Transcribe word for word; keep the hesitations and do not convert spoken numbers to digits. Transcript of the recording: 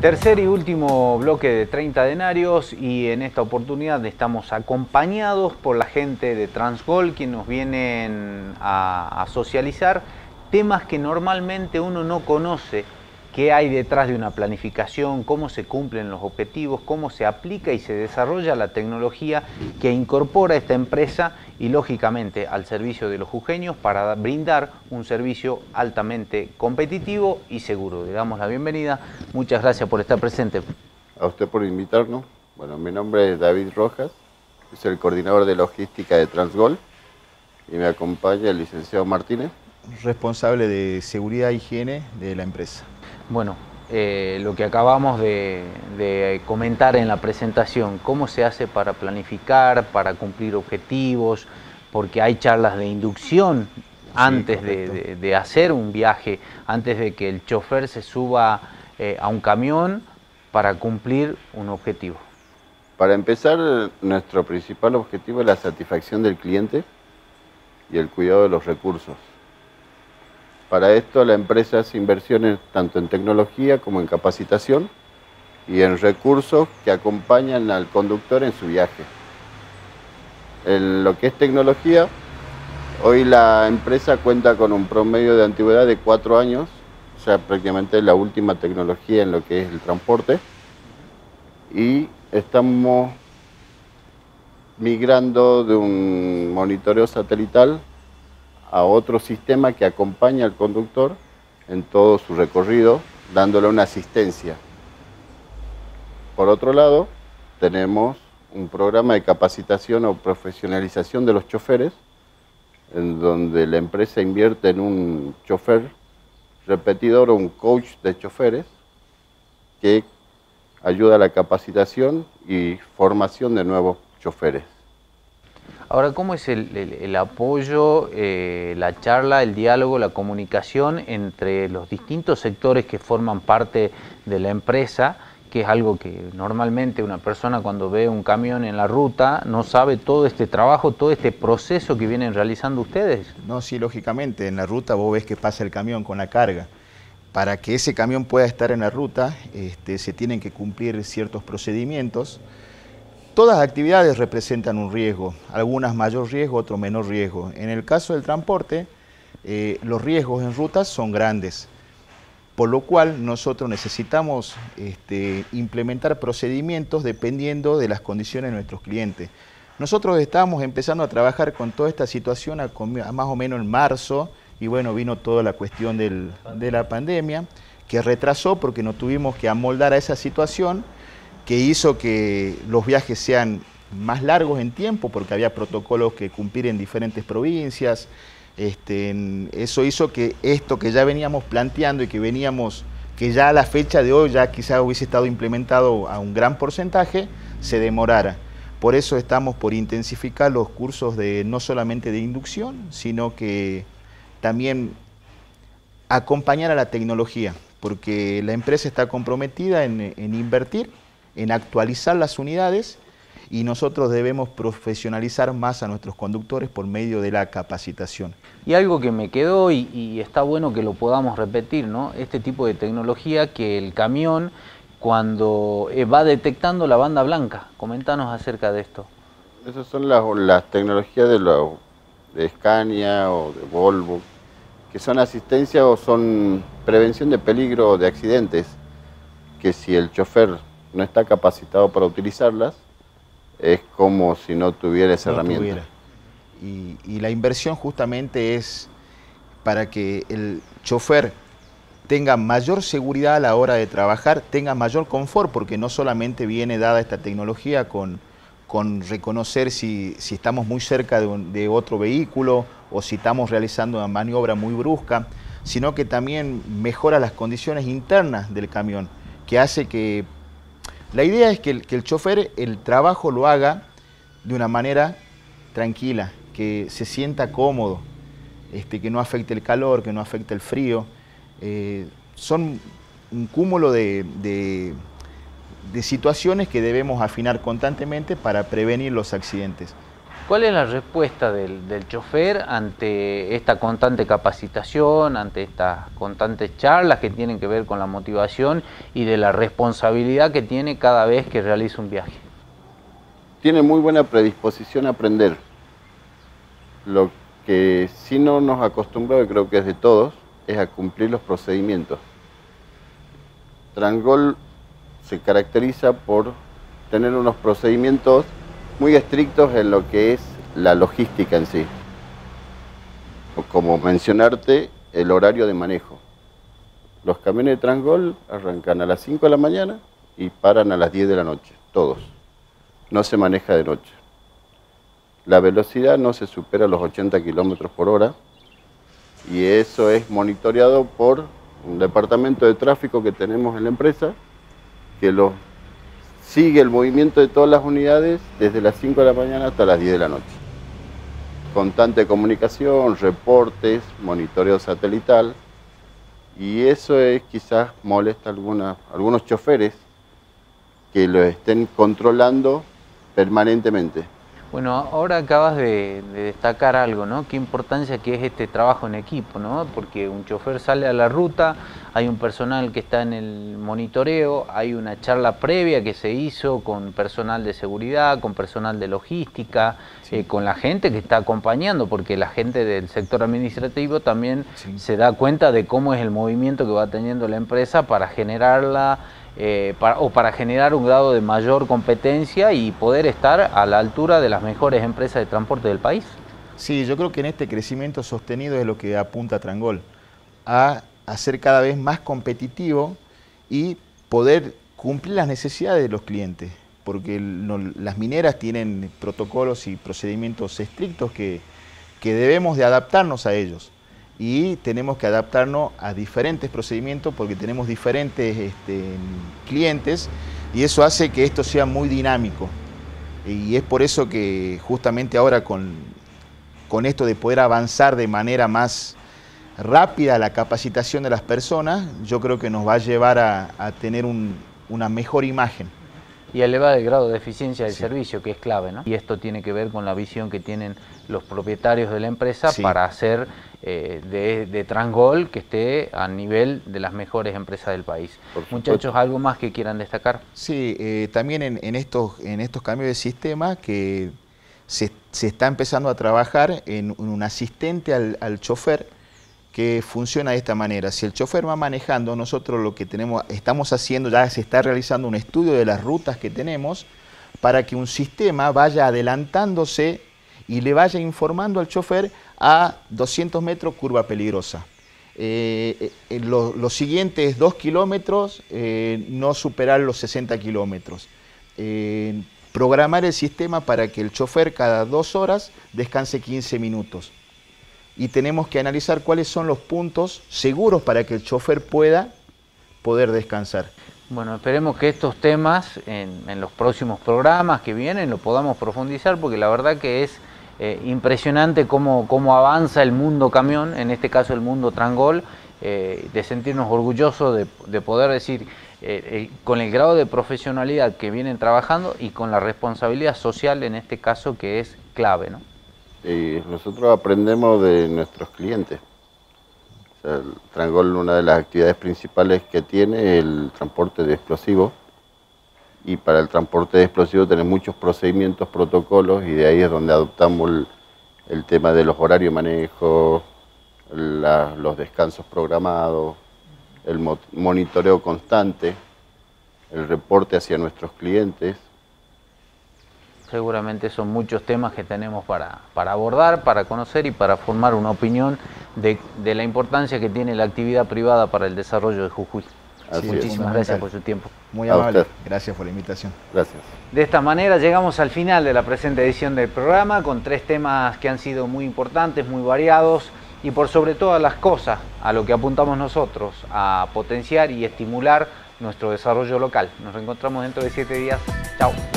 Tercer y último bloque de treinta denarios, y en esta oportunidad estamos acompañados por la gente de Transgol, quienes nos vienen a, a socializar temas que normalmente uno no conoce, qué hay detrás de una planificación, cómo se cumplen los objetivos, cómo se aplica y se desarrolla la tecnología que incorpora esta empresa y lógicamente al servicio de los jujeños para brindar un servicio altamente competitivo y seguro. Le damos la bienvenida. Muchas gracias por estar presente. A usted por invitarnos. Bueno, mi nombre es David Rojas, soy el coordinador de logística de Transgol y me acompaña el licenciado Martínez, responsable de seguridad e higiene de la empresa. Bueno, eh, lo que acabamos de, de comentar en la presentación, cómo se hace para planificar, para cumplir objetivos, porque hay charlas de inducción antes sí, de, de, de hacer un viaje, antes de que el chofer se suba eh, a un camión para cumplir un objetivo. Para empezar, nuestro principal objetivo es la satisfacción del cliente y el cuidado de los recursos. Para esto la empresa hace inversiones tanto en tecnología como en capacitación y en recursos que acompañan al conductor en su viaje. En lo que es tecnología, hoy la empresa cuenta con un promedio de antigüedad de cuatro años, o sea, prácticamente la última tecnología en lo que es el transporte, y estamos migrando de un monitoreo satelital a otro sistema que acompaña al conductor en todo su recorrido, dándole una asistencia. Por otro lado, tenemos un programa de capacitación o profesionalización de los choferes, en donde la empresa invierte en un chofer repetidor o un coach de choferes que ayuda a la capacitación y formación de nuevos choferes. Ahora, ¿cómo es el, el, el apoyo, eh, la charla, el diálogo, la comunicación entre los distintos sectores que forman parte de la empresa, que es algo que normalmente una persona cuando ve un camión en la ruta no sabe todo este trabajo, todo este proceso que vienen realizando ustedes? No, sí, lógicamente, en la ruta vos ves que pasa el camión con la carga. Para que ese camión pueda estar en la ruta, este, se tienen que cumplir ciertos procedimientos. Todas las actividades representan un riesgo, algunas mayor riesgo, otros menor riesgo. En el caso del transporte, eh, los riesgos en rutas son grandes, por lo cual nosotros necesitamos este, implementar procedimientos dependiendo de las condiciones de nuestros clientes. Nosotros estábamos empezando a trabajar con toda esta situación a, a más o menos en marzo, y bueno, vino toda la cuestión del, de la pandemia, que retrasó porque nos tuvimos que amoldar a esa situación, que hizo que los viajes sean más largos en tiempo, porque había protocolos que cumplir en diferentes provincias. Este, eso hizo que esto que ya veníamos planteando y que veníamos, que ya a la fecha de hoy ya quizás hubiese estado implementado a un gran porcentaje, se demorara. Por eso estamos por intensificar los cursos de no solamente de inducción, sino que también acompañar a la tecnología, porque la empresa está comprometida en, en invertir, en actualizar las unidades, y nosotros debemos profesionalizar más a nuestros conductores por medio de la capacitación. Y algo que me quedó y, y está bueno que lo podamos repetir, ¿no? Este tipo de tecnología que el camión cuando eh, va detectando la banda blanca. Coméntanos acerca de esto. Esas son las, las tecnologías de, lo, de Scania o de Volvo, que son asistencia o son prevención de peligro o de accidentes, que si el chofer no está capacitado para utilizarlas, es como si no tuviera esa no herramienta. Tuviera. Y, y la inversión justamente es para que el chofer tenga mayor seguridad a la hora de trabajar, tenga mayor confort, porque no solamente viene dada esta tecnología con, con reconocer si, si estamos muy cerca de, un, de otro vehículo o si estamos realizando una maniobra muy brusca, sino que también mejora las condiciones internas del camión, que hace que... La idea es que el, que el chofer el trabajo lo haga de una manera tranquila, que se sienta cómodo, este, que no afecte el calor, que no afecte el frío. Eh, son un cúmulo de, de, de situaciones que debemos afinar constantemente para prevenir los accidentes. ¿Cuál es la respuesta del, del chofer ante esta constante capacitación, ante estas constantes charlas que tienen que ver con la motivación y de la responsabilidad que tiene cada vez que realiza un viaje? Tiene muy buena predisposición a aprender. Lo que sí no nos acostumbramos, y creo que es de todos, es a cumplir los procedimientos. Transgol se caracteriza por tener unos procedimientos muy estrictos en lo que es la logística en sí. Como mencionarte, el horario de manejo. Los camiones de Transgol arrancan a las cinco de la mañana y paran a las diez de la noche, todos. No se maneja de noche. La velocidad no se supera los ochenta kilómetros por hora y eso es monitoreado por un departamento de tráfico que tenemos en la empresa que los sigue el movimiento de todas las unidades desde las cinco de la mañana hasta las diez de la noche. Constante comunicación, reportes, monitoreo satelital, y eso es quizás molesta a alguna, algunos choferes que lo estén controlando permanentemente. Bueno, ahora acabas de, de destacar algo, ¿no? Qué importancia que es este trabajo en equipo, ¿no? Porque un chofer sale a la ruta, hay un personal que está en el monitoreo, hay una charla previa que se hizo con personal de seguridad, con personal de logística, sí. eh, con la gente que está acompañando, porque la gente del sector administrativo también sí. se da cuenta de cómo es el movimiento que va teniendo la empresa para generarla, Eh, para, o para generar un grado de mayor competencia y poder estar a la altura de las mejores empresas de transporte del país. Sí, yo creo que en este crecimiento sostenido es lo que apunta Transgol, a, a ser cada vez más competitivo y poder cumplir las necesidades de los clientes, porque no, las mineras tienen protocolos y procedimientos estrictos que, que debemos de adaptarnos a ellos. Y tenemos que adaptarnos a diferentes procedimientos porque tenemos diferentes este, clientes y eso hace que esto sea muy dinámico. Y es por eso que justamente ahora con, con esto de poder avanzar de manera más rápida la capacitación de las personas, yo creo que nos va a llevar a, a tener un, una mejor imagen. Y elevar el grado de eficiencia del sí. servicio, que es clave, ¿no? Y esto tiene que ver con la visión que tienen los propietarios de la empresa sí. para hacer eh, de, de Transgol que esté a nivel de las mejores empresas del país. Muchachos, ¿algo más que quieran destacar? Sí, eh, también en, en, estos, en estos cambios de sistema que se, se está empezando a trabajar en un asistente al, al chofer que funciona de esta manera. Si el chofer va manejando, nosotros lo que tenemos, estamos haciendo, ya se está realizando un estudio de las rutas que tenemos para que un sistema vaya adelantándose y le vaya informando al chofer a doscientos metros curva peligrosa. Eh, eh, lo, los siguientes dos kilómetros eh, no superar los sesenta kilómetros. Eh, programar el sistema para que el chofer cada dos horas descanse quince minutos. Y tenemos que analizar cuáles son los puntos seguros para que el chofer pueda poder descansar. Bueno, esperemos que estos temas en, en los próximos programas que vienen lo podamos profundizar, porque la verdad que es eh, impresionante cómo, cómo avanza el mundo camión, en este caso el mundo Transgol, eh, de sentirnos orgullosos de, de poder decir, eh, eh, con el grado de profesionalidad que vienen trabajando y con la responsabilidad social en este caso que es clave, ¿no? Y nosotros aprendemos de nuestros clientes. O sea, el Transgol, una de las actividades principales que tiene es el transporte de explosivos. Y para el transporte de explosivos tenemos muchos procedimientos, protocolos, y de ahí es donde adoptamos el, el tema de los horarios de manejo, la, los descansos programados, el mo monitoreo constante, el reporte hacia nuestros clientes. Seguramente son muchos temas que tenemos para, para abordar, para conocer y para formar una opinión de, de la importancia que tiene la actividad privada para el desarrollo de Jujuy. Así Muchísimas es. gracias por su tiempo. Muy amable, gracias por la invitación. Gracias. De esta manera llegamos al final de la presente edición del programa con tres temas que han sido muy importantes, muy variados y por sobre todas las cosas a lo que apuntamos nosotros, a potenciar y estimular nuestro desarrollo local. Nos reencontramos dentro de siete días. Chao.